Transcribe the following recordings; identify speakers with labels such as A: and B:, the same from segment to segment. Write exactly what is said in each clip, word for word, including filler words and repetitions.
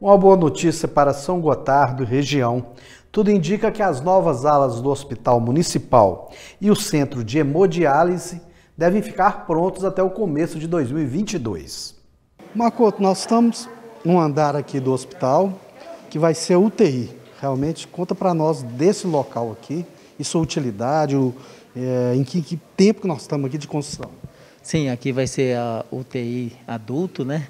A: Uma boa notícia para São Gotardo e região. Tudo indica que as novas alas do Hospital Municipal e o Centro de Hemodiálise devem ficar prontos até o começo de dois mil e vinte e dois.
B: Makoto, nós estamos num andar aqui do hospital que vai ser U T I. Realmente, conta para nós desse local aqui e sua utilidade, o, é, em que, que tempo que nós estamos aqui de construção.
C: Sim, aqui vai ser a U T I adulto, né?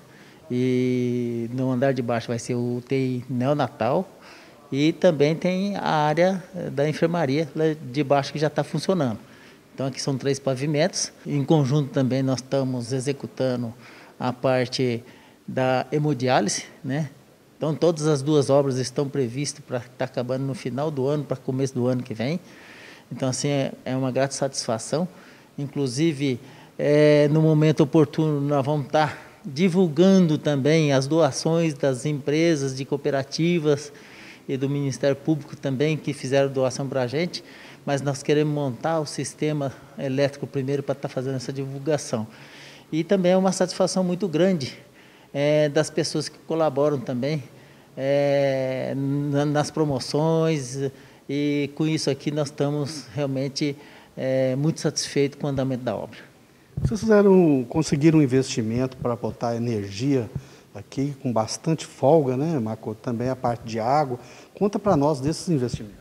C: E no andar de baixo vai ser o U T I neonatal e também tem a área da enfermaria lá de baixo que já está funcionando. Então aqui são três pavimentos. Em conjunto também nós estamos executando a parte da hemodiálise, né? Então todas as duas obras estão previstas para estar tá acabando no final do ano, para começo do ano que vem. Então assim é, é uma grata satisfação. Inclusive é, no momento oportuno nós vamos estar tá divulgando também as doações das empresas, de cooperativas e do Ministério Público também, que fizeram doação para a gente, mas nós queremos montar o sistema elétrico primeiro para estar fazendo essa divulgação. E também é uma satisfação muito grande é, das pessoas que colaboram também é, nas promoções, e com isso aqui nós estamos realmente é, muito satisfeitos com o andamento da obra.
B: Vocês fizeram, conseguiram um investimento para botar energia aqui com bastante folga, né, Makoto? Também a parte de água. Conta para nós desses investimentos.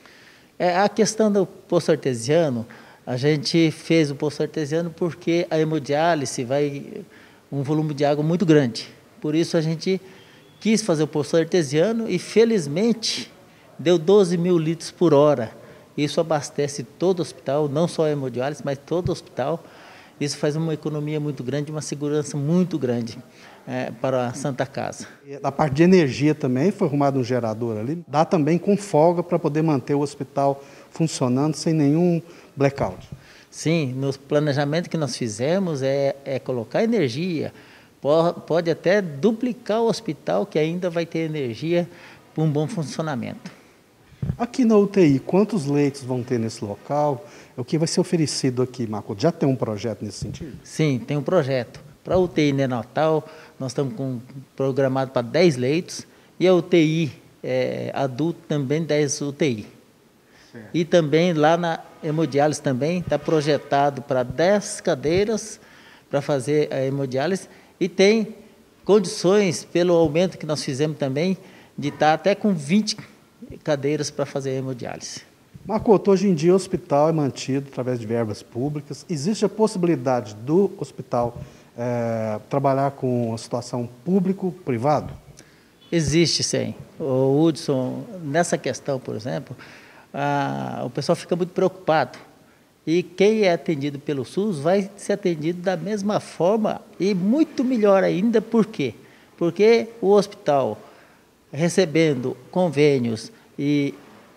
C: É, a questão do poço artesiano, a gente fez o poço artesiano porque a hemodiálise vai um volume de água muito grande. Por isso a gente quis fazer o poço artesiano e felizmente deu doze mil litros por hora. Isso abastece todo o hospital, não só a hemodiálise, mas todo o hospital. Isso faz uma economia muito grande, uma segurança muito grande é, para a Santa Casa.
B: Na parte de energia também foi arrumado um gerador ali. Dá também com folga para poder manter o hospital funcionando sem nenhum blackout.
C: Sim, no planejamento que nós fizemos é, é colocar energia. Pode, pode até duplicar o hospital, que ainda vai ter energia para um bom funcionamento.
B: Aqui na U T I, quantos leitos vão ter nesse local? O que vai ser oferecido aqui, Makoto? Já tem um projeto nesse sentido?
C: Sim, tem um projeto. Para a U T I neonatal, nós estamos com, programado para dez leitos, e a U T I é, adulto também dez U T I. Certo. E também lá na hemodiálise também está projetado para dez cadeiras para fazer a hemodiálise, e tem condições, pelo aumento que nós fizemos também, de estar até com vinte cadeiras para fazer a hemodiálise.
B: Makoto, hoje em dia o hospital é mantido através de verbas públicas. Existe a possibilidade do hospital é, trabalhar com a situação público-privado?
C: Existe, sim. O Hudson, nessa questão, por exemplo, a, o pessoal fica muito preocupado. E quem é atendido pelo SUS vai ser atendido da mesma forma e muito melhor ainda. Por quê? Porque o hospital, recebendo convênios e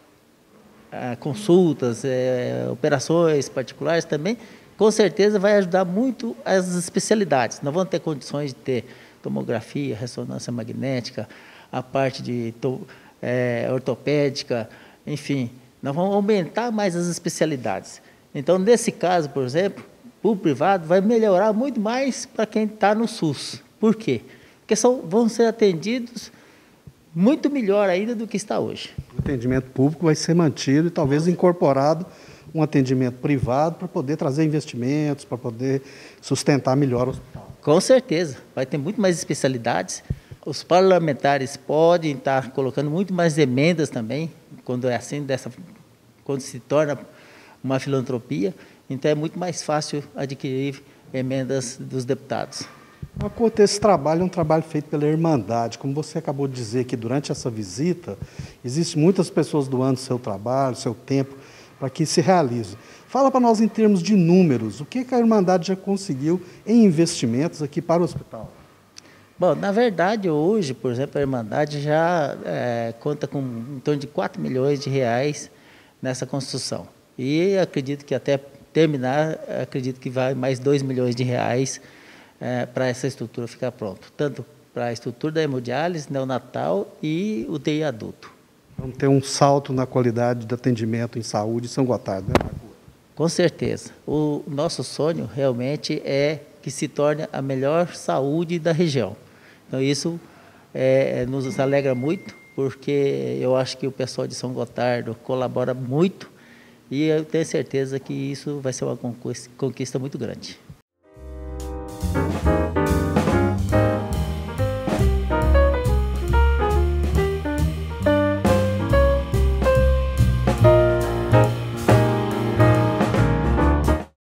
C: ah, consultas, eh, operações particulares também, com certeza vai ajudar muito as especialidades. Nós vamos ter condições de ter tomografia, ressonância magnética, a parte de eh, ortopédica, enfim, nós vamos aumentar mais as especialidades. Então, nesse caso, por exemplo, o privado vai melhorar muito mais para quem está no SUS. Por quê? Porque são, vão ser atendidos muito melhor ainda do que está hoje.
B: O atendimento público vai ser mantido e talvez incorporado um atendimento privado para poder trazer investimentos, para poder sustentar melhor o hospital.
C: Com certeza, vai ter muito mais especialidades. Os parlamentares podem estar colocando muito mais emendas também, quando é assim, dessa, quando se torna uma filantropia, então é muito mais fácil adquirir emendas dos deputados.
B: Makoto, esse trabalho é um trabalho feito pela Irmandade. Como você acabou de dizer que durante essa visita, existem muitas pessoas doando seu trabalho, seu tempo, para que se realize. Fala para nós em termos de números, o que a Irmandade já conseguiu em investimentos aqui para o hospital?
C: Bom, na verdade, hoje, por exemplo, a Irmandade já é, conta com em torno de quatro milhões de reais nessa construção. E acredito que até terminar, acredito que vai mais dois milhões de reais É, para essa estrutura ficar pronto, tanto para a estrutura da hemodiálise neonatal e U T I adulto.
B: Vamos ter um salto na qualidade de atendimento em saúde em São Gotardo, né, Makoto?
C: Com certeza. O nosso sonho realmente é que se torne a melhor saúde da região. Então isso é, nos alegra muito, porque eu acho que o pessoal de São Gotardo colabora muito e eu tenho certeza que isso vai ser uma conquista muito grande.